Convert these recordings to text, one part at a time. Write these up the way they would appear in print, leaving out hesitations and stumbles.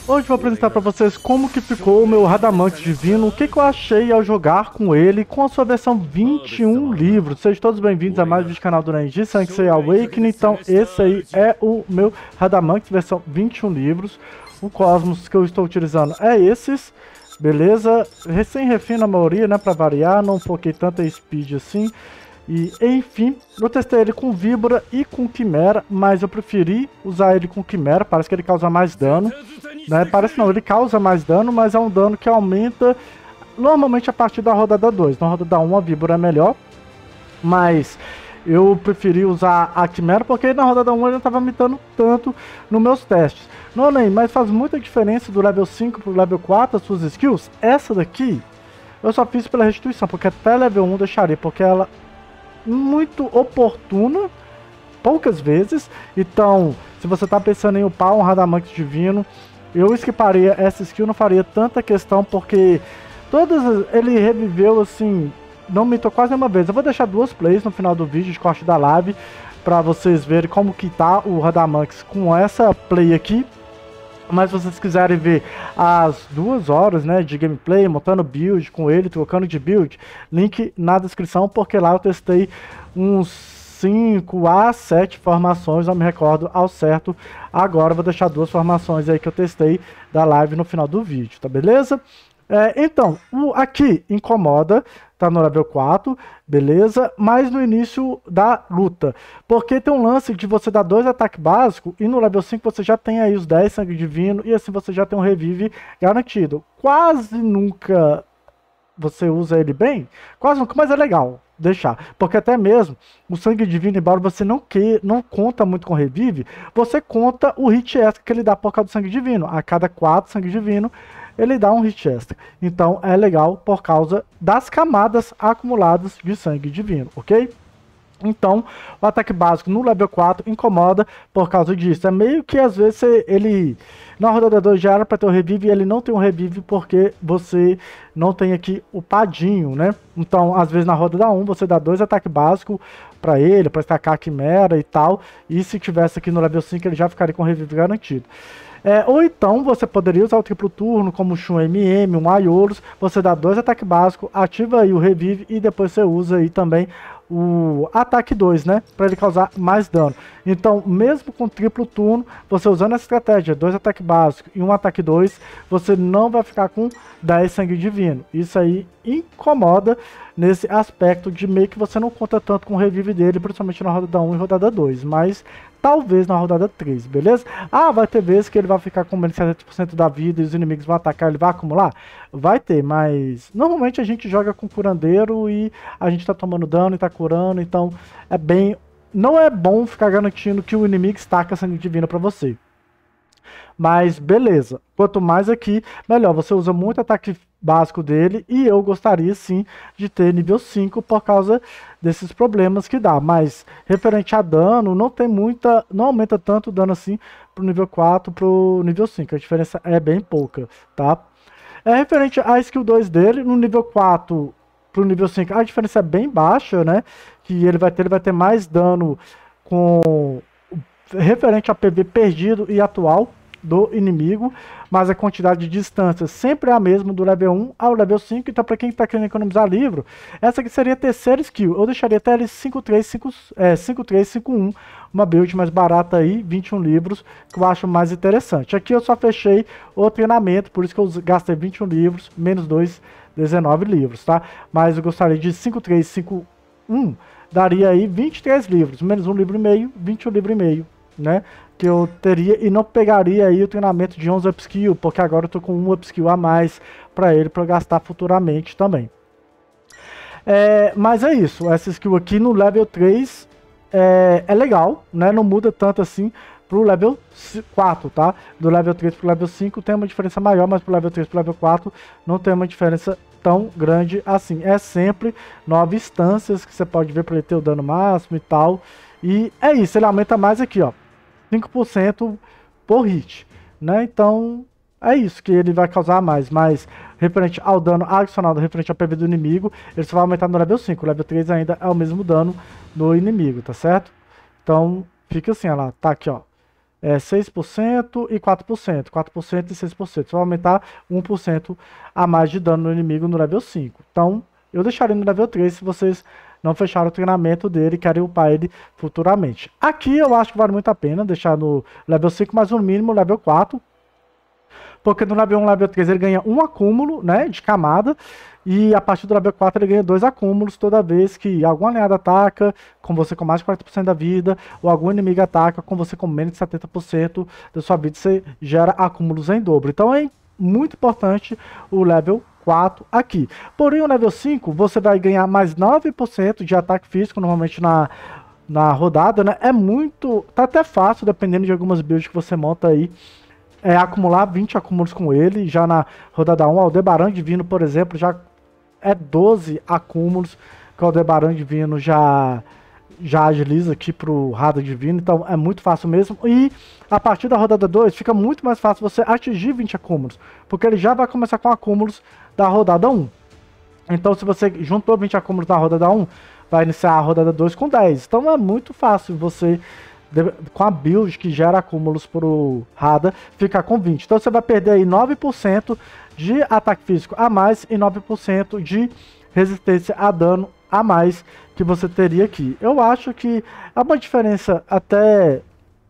Hoje vou apresentar para vocês como que ficou o meu Radamantes Divino, o que eu achei ao jogar com ele, com a sua versão 21 livros. Sejam todos bem-vindos a mais um vídeo do canal do Nenji, Sansei Awakening. Então esse aí é o meu Radamantes versão 21 livros. O Cosmos que eu estou utilizando é esses, beleza? Recém-refino a maioria, né, para variar, não foquei tanta speed assim. E enfim, eu testei ele com Víbora e com Quimera, mas eu preferi usar ele com Quimera, parece que ele causa mais dano, né? Parece não, ele causa mais dano, mas é um dano que aumenta normalmente a partir da rodada 2. Na rodada 1 a Víbora é melhor, mas eu preferi usar a Quimera porque na rodada 1 ele não estava me dando tanto nos meus testes. Não, nem, mas faz muita diferença do level 5 pro level 4 as suas skills. Essa daqui eu só fiz pela restituição, porque até level 1 eu deixaria, porque ela muito oportuna, poucas vezes. Então, se você tá pensando em upar um Radamantes Divino, eu skiparia essa skill, não faria tanta questão, porque todas ele reviveu assim, não mitou quase nenhuma vez. Eu vou deixar duas plays no final do vídeo de corte da live, para vocês verem como que tá o Radamantes com essa play aqui. Mas se vocês quiserem ver as 2 horas, né, de gameplay, montando build com ele, trocando de build, link na descrição, porque lá eu testei uns 5 a 7 formações, não me recordo ao certo. Agora eu vou deixar 2 formações aí que eu testei da live no final do vídeo, tá beleza? Então, aqui incomoda, tá no level 4, beleza? Mas no início da luta, porque tem um lance de você dar 2 ataques básicos e no level 5 você já tem aí os 10 sangue divino e assim você já tem um revive garantido. Quase nunca você usa ele bem, quase nunca, mas é legal deixar, porque até mesmo o sangue divino, embora você não conta muito com revive, você conta o hit extra que ele dá por causa do sangue divino. A cada 4 sangue divino ele dá um hit extra. Então é legal por causa das camadas acumuladas de sangue divino, ok? Então o ataque básico no level 4 incomoda por causa disso. É meio que às vezes ele na rodada 2 já era para ter o revive e ele não tem um revive porque você não tem aqui o padinho, né? Então às vezes na rodada 1 você dá 2 ataques básicos para ele, para estacar a Quimera e tal. E se tivesse aqui no level 5 ele já ficaria com o revive garantido. Ou então você poderia usar o triplo turno, como o Shun MM, um Aiolos, você dá 2 ataques básicos, ativa aí o revive e depois você usa aí também o ataque 2, né, para ele causar mais dano. Então, mesmo com triplo turno, você usando essa estratégia, 2 ataques básicos e um ataque 2, você não vai ficar com 10 sangue divino. Isso aí incomoda nesse aspecto de meio que você não conta tanto com o revive dele, principalmente na rodada 1 e rodada 2, mas talvez na rodada 3, beleza? Vai ter vezes que ele vai ficar com menos de 70% da vida e os inimigos vão atacar, ele vai acumular? Vai ter, mas normalmente a gente joga com curandeiro e a gente tá tomando dano e tá curando, então é bem... Não é bom ficar garantindo que o inimigo estaca sangue divino pra você. Mas beleza, quanto mais aqui, melhor. Você usa muito ataque básico dele e eu gostaria sim de ter nível 5 por causa desses problemas que dá. Mas referente a dano, não aumenta tanto o dano assim pro nível 4 pro nível 5. A diferença é bem pouca, tá? Referente à skill 2 dele, no nível 4 pro nível 5, a diferença é bem baixa, né? Que ele vai ter mais dano com referente a PV perdido e atual do inimigo, mas a quantidade de distância sempre é a mesma do level 1 ao level 5, então para quem está querendo economizar livro, essa aqui seria a terceira skill. Eu deixaria até ele 5351, uma build mais barata aí, 21 livros, que eu acho mais interessante. Aqui eu só fechei o treinamento, por isso que eu gastei 21 livros, menos 2, 19 livros, tá? Mas eu gostaria de 5351, daria aí 23 livros, menos 1 livro e meio, 21 livro e meio, né? Que eu teria e não pegaria aí o treinamento de 11 upskill, porque agora eu tô com 1 upskill a mais para ele para gastar futuramente também. Mas é isso, essa skill aqui no level 3 é legal, né? Não muda tanto assim pro level 4, tá? Do level 3 pro level 5 tem uma diferença maior, mas pro level 3 pro level 4 não tem uma diferença tão grande assim. É sempre 9 instâncias que você pode ver para ele ter o dano máximo e tal. E é isso, ele aumenta mais aqui, ó. 5% por hit, né? Então é isso que ele vai causar mais, mas referente ao dano adicional, referente ao PV do inimigo, ele só vai aumentar no level 5, o level 3 ainda é o mesmo dano no inimigo, tá certo? Então fica assim, ó lá, tá aqui, ó, 6% e 4%. 4% e 6%. Você vai aumentar 1% a mais de dano no inimigo no level 5. Então, eu deixaria no level 3 se vocês não fecharam o treinamento dele e querem upar ele futuramente. Aqui eu acho que vale muito a pena deixar no level 5, mas no mínimo level 4. Porque no level 1 e level 3 ele ganha um acúmulo, né, de camada. E a partir do level 4 ele ganha 2 acúmulos toda vez que algum aliado ataca com você com mais de 40% da vida, ou algum inimigo ataca com você com menos de 70% da sua vida, você gera acúmulos em dobro. Então é muito importante o level 4 aqui. Porém, o level 5 você vai ganhar mais 9% de ataque físico, normalmente na rodada, né? É muito, tá até fácil, dependendo de algumas builds que você monta aí, acumular 20 acúmulos com ele. Já na rodada 1, o Aldebaran Divino, por exemplo, já é 12 acúmulos que o Aldebaran Divino já agiliza aqui pro Rada Divino, então é muito fácil mesmo. E a partir da rodada 2 fica muito mais fácil você atingir 20 acúmulos, porque ele já vai começar com acúmulos da rodada 1. Então se você juntou 20 acúmulos da rodada 1, vai iniciar a rodada 2 com 10. Então é muito fácil você, com a build que gera acúmulos pro Rada, ficar com 20. Então você vai perder aí 9% de ataque físico a mais e 9% de resistência a dano a mais que você teria aqui. Eu acho que é uma diferença até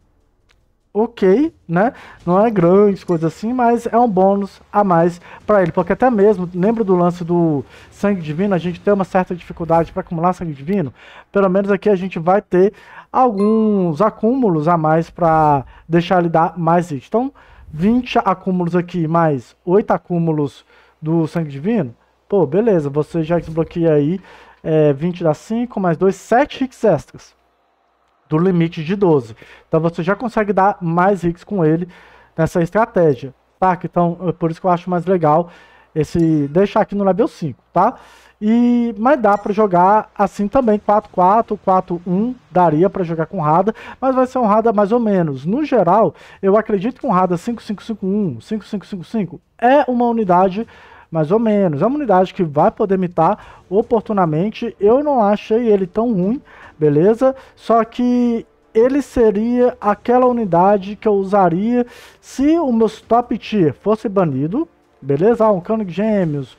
ok, né? Não é grande, coisa assim, mas é um bônus a mais para ele. Porque até mesmo, lembra do lance do sangue divino? A gente tem uma certa dificuldade para acumular sangue divino. Pelo menos aqui a gente vai ter alguns acúmulos a mais para deixar ele dar mais hit. Então, 20 acúmulos aqui, mais 8 acúmulos do sangue divino. Pô, beleza, você já desbloqueia aí 20 dá 5, mais 2, 7 hits extras do limite de 12. Então você já consegue dar mais hits com ele nessa estratégia, tá? Então, por isso que eu acho mais legal deixar aqui no level 5, tá? Mas dá pra jogar assim também, 4-4, 4-1, daria pra jogar com Rada, mas vai ser um Rada mais ou menos. No geral, eu acredito que um Rada 5-5-5-1, 5-5-5-5 é uma unidade mais ou menos. É uma unidade que vai poder mitar oportunamente. Eu não achei ele tão ruim, beleza? Só que ele seria aquela unidade que eu usaria se o meu top tier fosse banido, beleza? Um Cano de Gêmeos,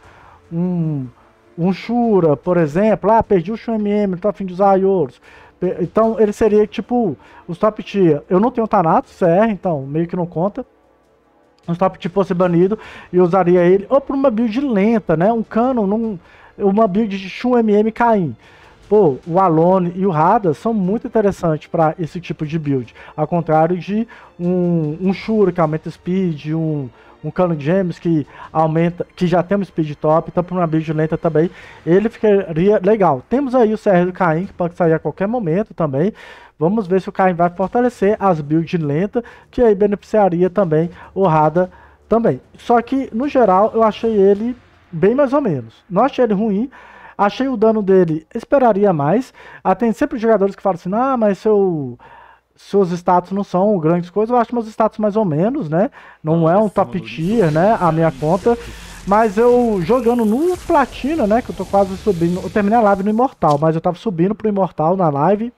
um Shura, por exemplo. Perdi o Shun MM, tô a fim de usar Ioros. Então ele seria tipo os top tier. Eu não tenho Thanatos CR, então meio que não conta. Um top tier fosse banido e eu usaria ele ou por uma build lenta, né? Um Canon, uma build de Shun MM Caim. Pô, o Alone e o Rada são muito interessantes para esse tipo de build. Ao contrário de um Shura que aumenta speed, um Cano de Gêmeos que aumenta, que já tem um speed top, então por uma build lenta também, ele ficaria legal. Temos aí o CR do Caim, que pode sair a qualquer momento também. Vamos ver se o Caim vai fortalecer as builds lentas, que aí beneficiaria também o Rada também. Só que, no geral, eu achei ele bem mais ou menos. Não achei ele ruim. Achei o dano dele, esperaria mais. Tem sempre jogadores que falam assim, mas seus status não são grandes coisas. Eu acho meus status mais ou menos, né? Não é um top tier, né? A minha conta. Mas eu jogando no Platina, né? Que eu tô quase subindo. Eu terminei a live no Imortal, mas eu tava subindo pro Imortal na live.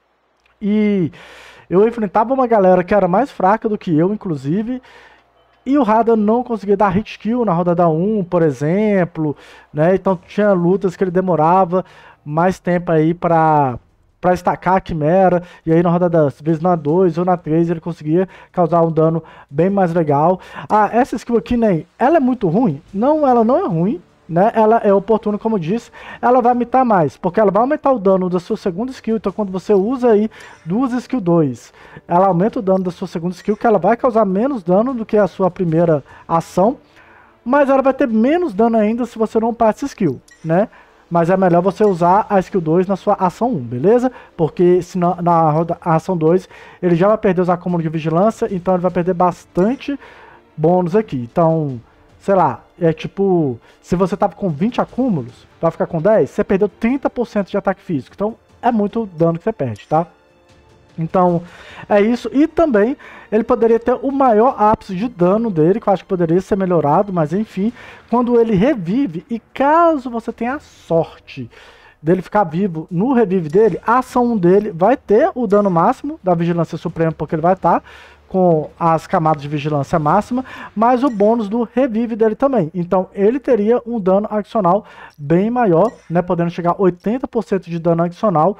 E eu enfrentava uma galera que era mais fraca do que eu, inclusive. E o Rada não conseguia dar hit kill na rodada 1, por exemplo, né? Então tinha lutas que ele demorava mais tempo aí pra estacar a Quimera. E aí na rodada, às vezes na 2 ou na 3, ele conseguia causar um dano bem mais legal. Essa skill aqui, nem ela é muito ruim? Não, ela não é ruim, né? Ela é oportuna, como eu disse. Ela vai mitar mais, porque ela vai aumentar o dano da sua segunda skill. Então quando você usa aí duas skill 2, ela aumenta o dano da sua segunda skill, que ela vai causar menos dano do que a sua primeira ação, mas ela vai ter menos dano ainda se você não upar essa skill, né? Mas é melhor você usar a skill 2 na sua ação 1, beleza? Porque senão, na ação 2 ele já vai perder os acúmulos de vigilância, então ele vai perder bastante bônus aqui. Então, sei lá, é tipo, se você tava com 20 acúmulos, vai ficar com 10, você perdeu 30% de ataque físico. Então, é muito dano que você perde, tá? Então, é isso. E também, ele poderia ter o maior ápice de dano dele, que eu acho que poderia ser melhorado, mas enfim, quando ele revive, e caso você tenha a sorte dele ficar vivo no revive dele, a ação 1 dele vai ter o dano máximo da Vigilância Suprema, porque ele vai estar com as camadas de vigilância máxima, mais o bônus do revive dele também. Então ele teria um dano adicional bem maior, né, podendo chegar a 80% de dano adicional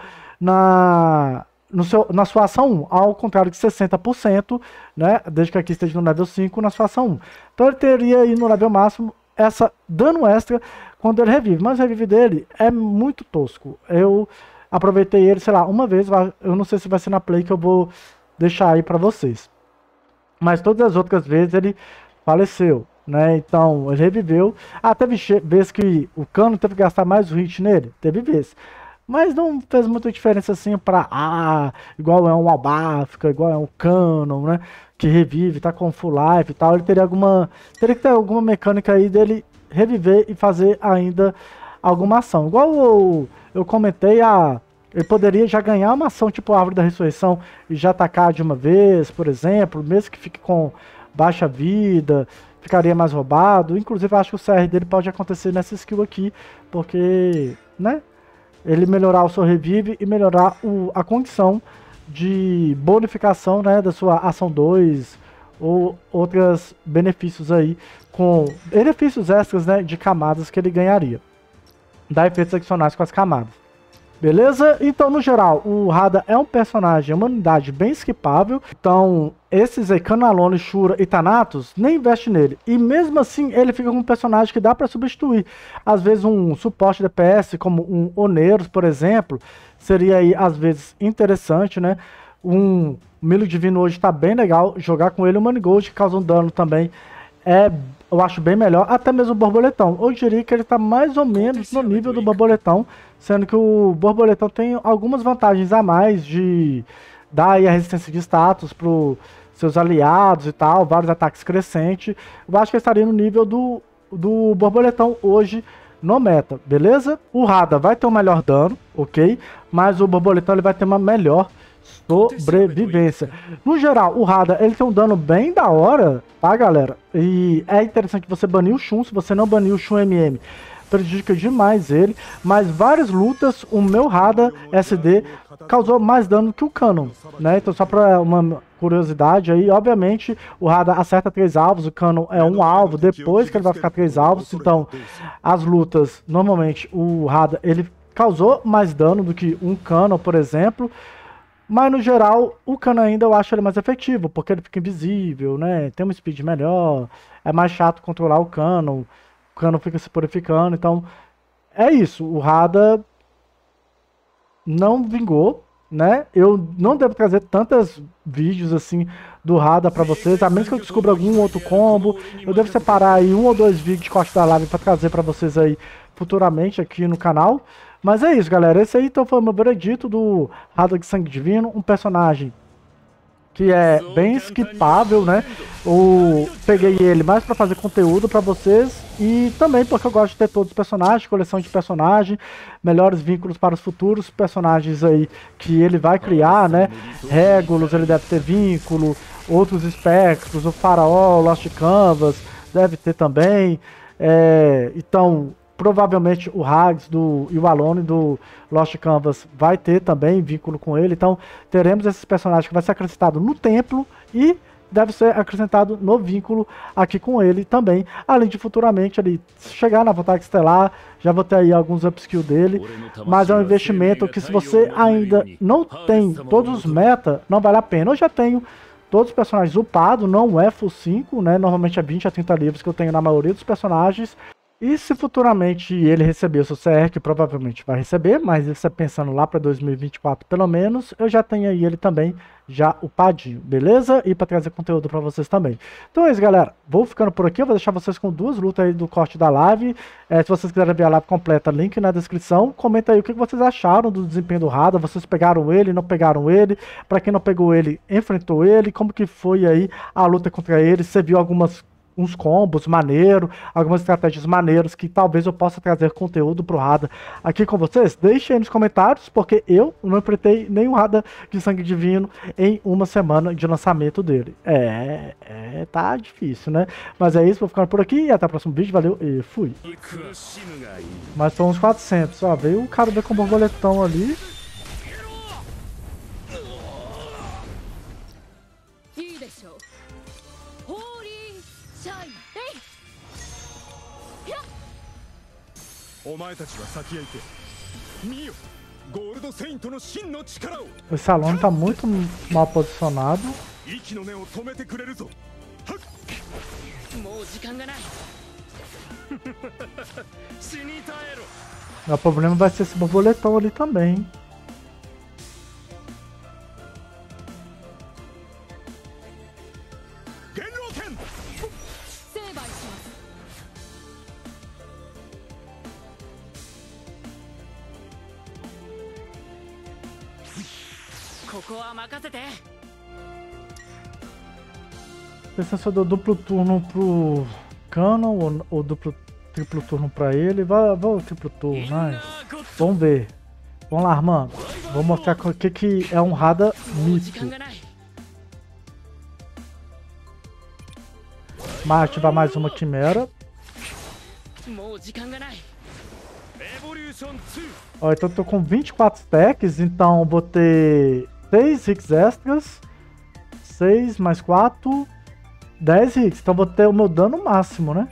na sua ação 1, ao contrário de 60%, né, desde que aqui esteja no level 5 na sua ação 1. Então ele teria aí no level máximo essa dano extra quando ele revive, mas o revive dele é muito tosco. Eu aproveitei ele, sei lá, uma vez, eu não sei se vai ser na play que eu vou deixar aí pra vocês. Mas todas as outras vezes ele faleceu, né? Então ele reviveu. Ah, teve vezes que o Cano teve que gastar mais hit nele? Teve vezes. Mas não fez muita diferença assim pra, igual é um Albafka, igual é um Canon, né? Que revive, tá com full life e tal. Ele teria que ter alguma mecânica aí dele reviver e fazer ainda alguma ação. Igual eu comentei, ele poderia já ganhar uma ação tipo Árvore da Ressurreição e já atacar de uma vez, por exemplo, mesmo que fique com baixa vida, ficaria mais roubado. Inclusive, eu acho que o CR dele pode acontecer nessa skill aqui, porque, né, ele melhorar o seu revive e melhorar a condição de bonificação, né, da sua ação 2 ou outros benefícios aí, com benefícios extras, né, de camadas que ele ganharia. Dá efeitos adicionais com as camadas. Beleza? Então, no geral, o Hada é um personagem, uma unidade bem skipável. Então, esses aí, Canalone, Shura e Thanatos, nem investe nele. E mesmo assim, ele fica com um personagem que dá para substituir. Às vezes, um suporte DPS, como um Oneiros, por exemplo, seria aí, às vezes, interessante, né? Um Milo Divino hoje tá bem legal. Jogar com ele, o Manigold, que causa um dano também, eu acho bem melhor, até mesmo o Borboletão. Eu diria que ele está mais ou menos no nível do Borboletão, sendo que o Borboletão tem algumas vantagens a mais de dar aí a resistência de status para os seus aliados e tal, vários ataques crescentes. Eu acho que ele estaria no nível do Borboletão hoje no meta, beleza? O Hada vai ter um melhor dano, ok? Mas o Borboletão ele vai ter uma melhor sobrevivência. No geral, o Hada ele tem um dano bem da hora, tá, galera? E é interessante você banir o Shun. Se você não banir o Shun MM, prejudica demais ele. Mas várias lutas, o meu Hada SD causou mais dano que o Canon, né? Então, só pra uma curiosidade aí, obviamente, o Hada acerta 3 alvos, o Canon é um alvo, depois que ele vai ficar 3 alvos. Então, as lutas, normalmente, o Hada ele causou mais dano do que um Canon, por exemplo. Mas no geral, o Canon ainda eu acho ele mais efetivo, porque ele fica invisível, né? Tem um speed melhor, é mais chato controlar o Canon fica se purificando, então é isso. O Hada não vingou, né? Eu não devo trazer tantos vídeos assim do Hada pra vocês, a menos que eu descubra algum outro combo. Eu devo separar aí 1 ou 2 vídeos de corte da live pra trazer pra vocês aí futuramente aqui no canal. Mas é isso, galera. Esse aí então foi o meu veredito do Hada de Sangue Divino, um personagem que é bem skipável, né? Eu peguei ele mais para fazer conteúdo para vocês e também porque eu gosto de ter todos os personagens, coleção de personagens, melhores vínculos para os futuros personagens aí que ele vai criar, né? Regulus, ele deve ter vínculo, outros espectros, o Faraó, o Lost Canvas, deve ter também. Então, provavelmente o Hags e o Alone do Lost Canvas vai ter também vínculo com ele. Então teremos esses personagens que vai ser acrescentado no templo e deve ser acrescentado no vínculo aqui com ele também. Além de futuramente ele chegar na vontade estelar, já vou ter aí alguns upskill dele. Mas é um investimento que, se você ainda não tem todos os meta, não vale a pena. Eu já tenho todos os personagens upados, não é full 5, né? Normalmente é 20 a 30 livros que eu tenho na maioria dos personagens. E se futuramente ele receber o seu CR, que provavelmente vai receber, mas isso é pensando lá para 2024 pelo menos, eu já tenho aí ele também já upadinho, beleza? E para trazer conteúdo para vocês também. Então é isso, galera. Vou ficando por aqui, eu vou deixar vocês com 2 lutas aí do corte da live. Se vocês quiserem ver a live completa, link na descrição. Comenta aí o que vocês acharam do desempenho do Hada. Vocês pegaram ele, não pegaram ele? Para quem não pegou ele, enfrentou ele? Como que foi aí a luta contra ele? Você viu uns combos maneiros, algumas estratégias maneiras que talvez eu possa trazer conteúdo pro Hada aqui com vocês? Deixem aí nos comentários, porque eu não enfrentei nenhum Hada de Sangue Divino em uma semana de lançamento dele. Tá difícil, né? Mas é isso, vou ficando por aqui e até o próximo vídeo, valeu e fui. Mas são uns 400, ó, veio o cara com o borboletão ali. Esse Alone tá muito mal posicionado. O problema vai ser esse borboletão ali também. Pensando se eu dou duplo turno pro Canon ou triplo turno pra ele. Vai o triplo turno, nice. Vamos ver. Vamos lá, Armando. Vou mostrar o que é um Hada mito. Mas ativar mais uma quimera. Ó, então eu tô com 24 stacks, então vou ter 6 hits extras. 6 mais 4, 10 hits. Então vou ter o meu dano máximo, né?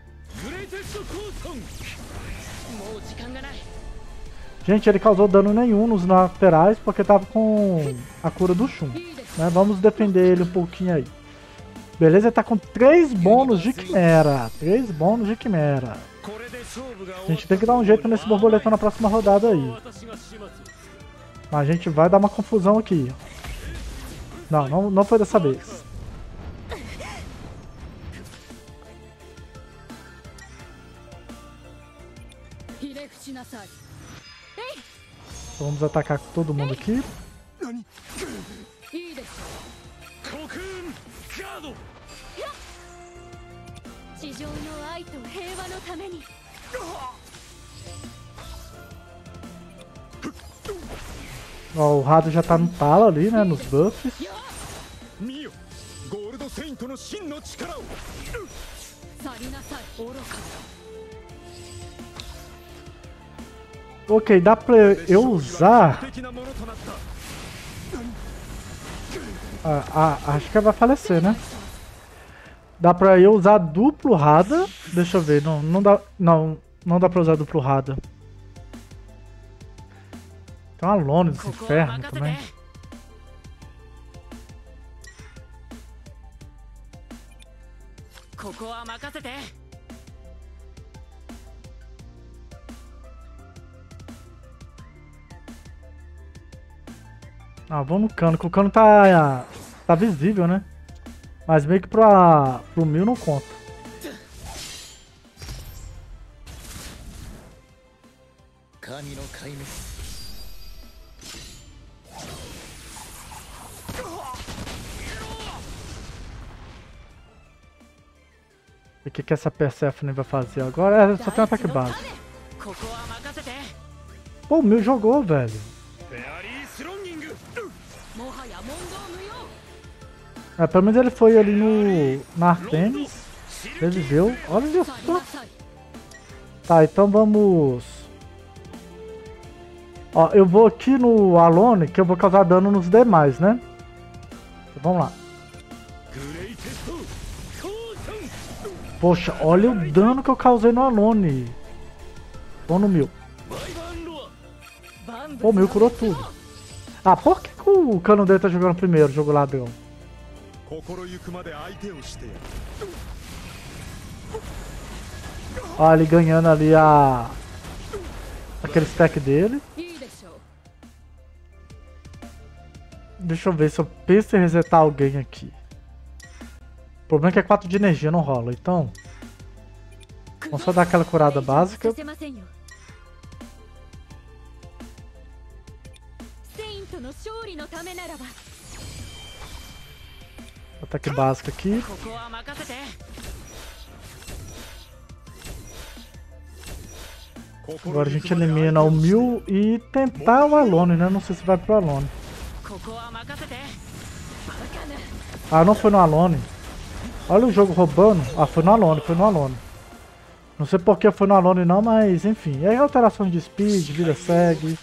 Gente, ele causou dano nenhum nos laterais porque tava com a cura do Shun, né? Vamos defender ele um pouquinho aí. Beleza, ele tá com 3 bônus de quimera. 3 bônus de quimera. A gente tem que dar um jeito nesse borboletão na próxima rodada aí. Mas a gente vai dar uma confusão aqui. Não foi dessa vez. Vamos atacar todo mundo aqui. Ó, o Hada já tá no talo ali, né? Nos buffs. Ok, dá pra eu usar... acho que ela vai falecer, né? Dá pra eu usar duplo Hada. Deixa eu ver, não dá pra usar duplo Hada. Tem uma Alone desse inferno também. Vamos no Cano, que o Cano tá visível, né? Mas meio que pro Mil não conta. E o que essa Persephone vai fazer agora? Só tem um ataque básico. Pô, o Mil jogou, velho. Pelo menos ele foi ali na Artemis. Reviveu. Olha só. Tá, então vamos... Ó, eu vou aqui no Alone, que eu vou causar dano nos demais, né? Então, vamos lá. Poxa, olha o dano que eu causei no Alone. Vou no Mil. Pô, o Mil curou tudo. Por que o Cano dele tá jogando primeiro, jogo ladrão? Ó, ele ganhando ali aquele stack dele. Deixa eu ver se eu penso em resetar alguém aqui. O problema é que é 4 de energia, não rola, então... Vamos só dar aquela curada básica. Ataque básico aqui. Agora a gente elimina o Mil e tentar o Alone, né? Não sei se vai pro Alone. Não foi no Alone. Olha o jogo roubando. Foi no Alone. Não sei porque foi no Alone não, mas enfim. E aí alterações de speed, vida segue.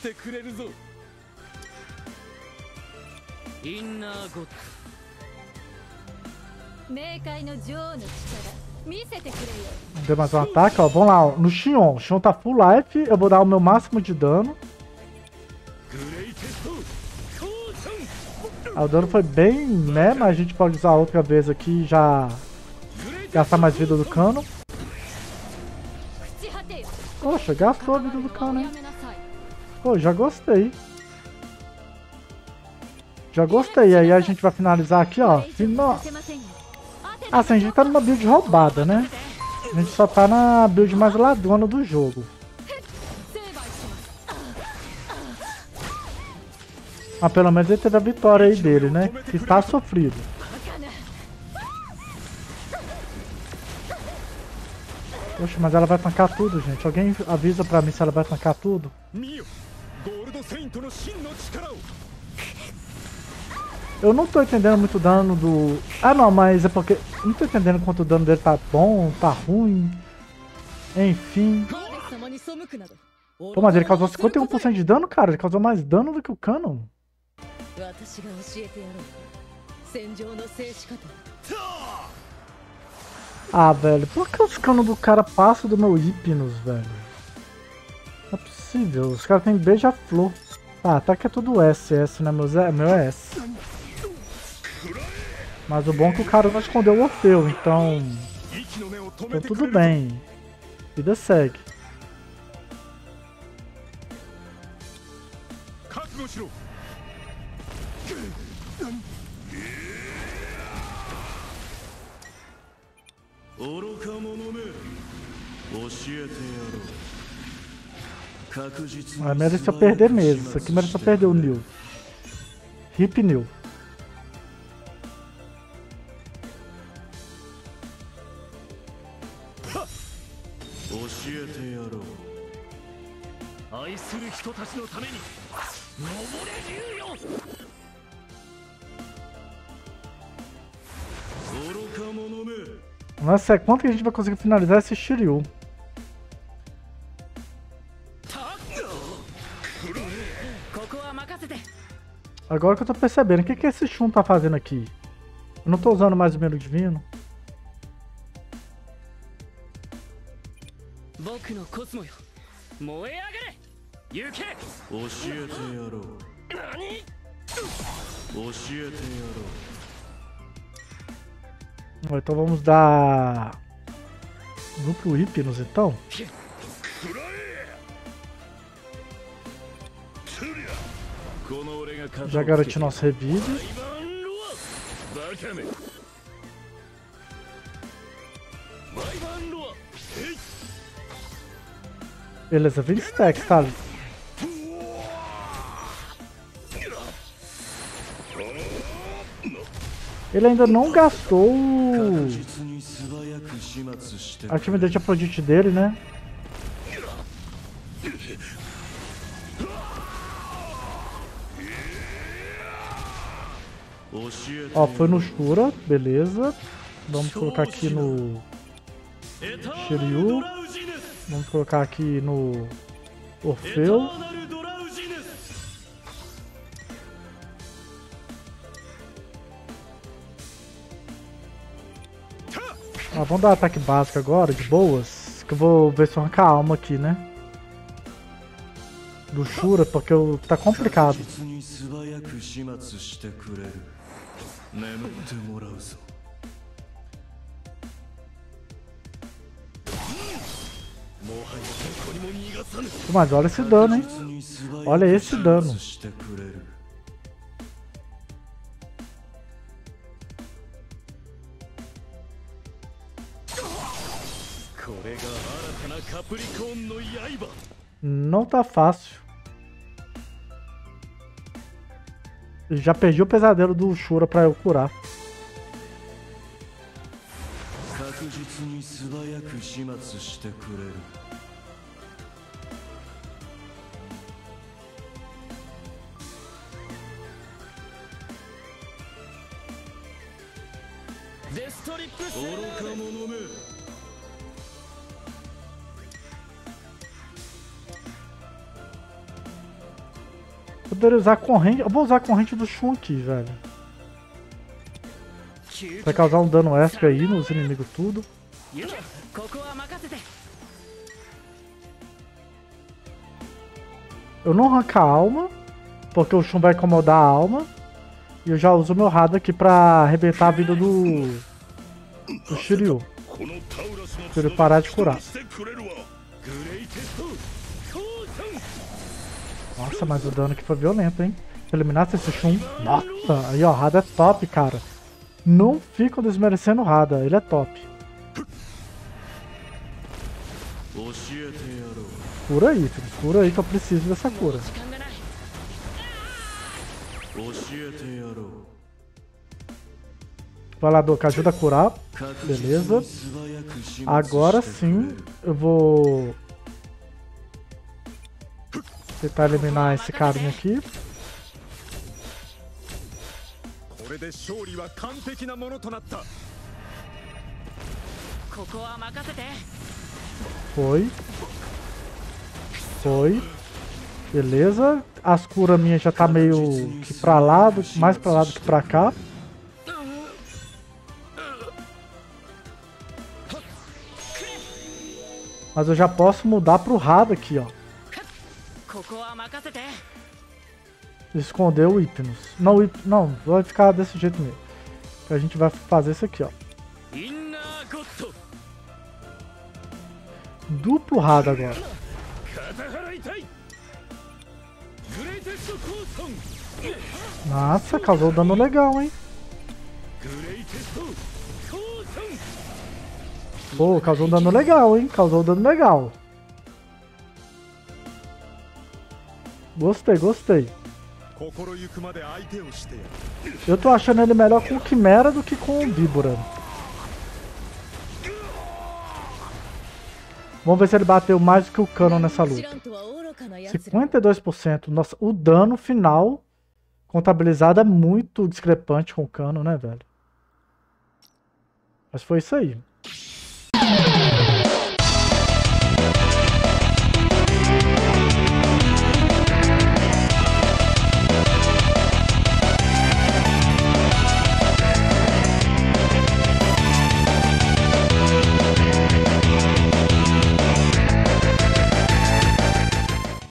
Deu mais um ataque, ó. Vamos lá, ó. No Xion. O Xion tá full life. Eu vou dar o meu máximo de dano. O dano foi bem, né? Mas a gente pode usar outra vez aqui e já gastar mais vida do cano. Poxa, gastou a vida do cano, hein? Pô, já gostei. Já gostei. Aí a gente vai finalizar aqui, ó. Assim, a gente tá numa build roubada, né? A gente só tá na build mais ladrona do jogo. Mas pelo menos ele teve a vitória aí dele, né? Que está sofrido. Poxa, mas ela vai tancar tudo, gente. Alguém avisa pra mim se ela vai tancar tudo? Eu não tô entendendo muito o dano do... Ah não, mas é porque... Não tô entendendo quanto o dano dele tá bom, tá ruim. Enfim. Pô, mas ele causou 51% de dano, cara. Ele causou mais dano do que o Canon. Ah, velho. Por que os canos do cara passam do meu Hypnos, velho? Não é possível. Os caras têm beija-flor. Ah, tá que é tudo S, né? Meu é S. Mas o bom é que o cara não escondeu o Orfeu, então tudo bem. Vida segue. Mas mereceu perder mesmo. Isso aqui mereceu perder o Nil. Hip Nil. Nossa, quanto que a gente vai conseguir finalizar esse Shiryu? Agora que eu tô percebendo, o que esse Shun tá fazendo aqui? Eu não tô usando mais o Melo Divino. Então vamos dar duplo Hypnos então. Já garanti nosso revive. Beleza, 20 stacks, tá? Ele ainda não gastou a atividade Aphrodite dele, né? Ó, foi no Shura, beleza. Vamos colocar aqui no Shiryu. Vamos colocar aqui no Orfeu. Ah, vamos dar ataque básico agora, de boas. Que eu vou ver se eu arrancar a alma aqui, né? Do Shura, porque tá complicado. Mas olha esse dano, hein? Olha esse dano. Não tá fácil. Já perdi o pesadelo do Shura pra eu curar. Poderia usar a corrente. Eu vou usar a corrente do Shun aqui, velho. Vai causar um dano extra aí nos inimigos tudo. Eu não arranco a alma, porque o Shun vai incomodar a alma. E eu já uso meu Hada aqui pra arrebentar a vida do Shiryu. Pra ele parar de curar. Nossa, mas o dano aqui foi violento, hein? Se eliminasse esse Shun. Nossa, aí ó, Hada é top, cara. Não ficam desmerecendo o Hada, ele é top. Cura aí, filho. Cura aí que eu preciso dessa cura. Vai lá, Doka, ajuda a curar. Beleza. Agora sim, eu vou tentar eliminar esse carinha aqui. Foi. Foi. Beleza. As curas minhas já tá meio que pra lá, mais pra lá do que pra cá. Mas eu já posso mudar pro Hada aqui, ó. Esconder o Hypnos. Não, não, vai ficar desse jeito mesmo. A gente vai fazer isso aqui, ó. Duplo Hada agora. Nossa, causou dano legal, hein? Pô, causou um dano legal, hein? Causou um dano legal. Gostei, gostei. Eu tô achando ele melhor com o Quimera do que com o Víbora. Vamos ver se ele bateu mais do que o Canon nessa luta. 52%. Nossa, o dano final contabilizado é muito discrepante com o Canon, né, velho? Mas foi isso aí.